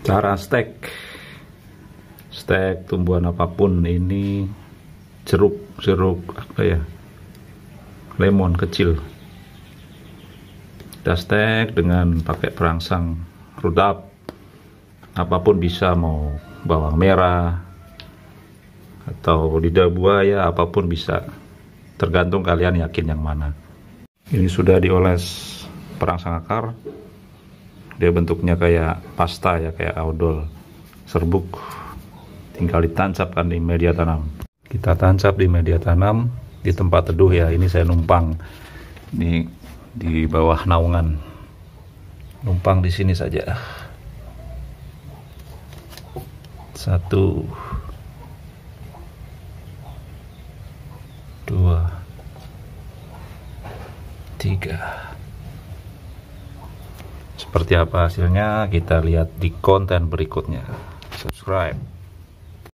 Cara stek tumbuhan apapun, ini jeruk apa ya, lemon kecil, kita stek dengan pakai perangsang rudap. Apapun bisa, mau bawang merah atau lidah buaya, apapun bisa, tergantung kalian yakin yang mana. Ini sudah dioles perangsang akar, dia bentuknya kayak pasta ya, kayak odol serbuk, tinggal ditancapkan di media tanam. Kita tancap di media tanam di tempat teduh ya. Ini saya numpang di bawah naungan, numpang di sini saja. 1, 2, 3. Seperti apa hasilnya kita lihat di konten berikutnya. Subscribe.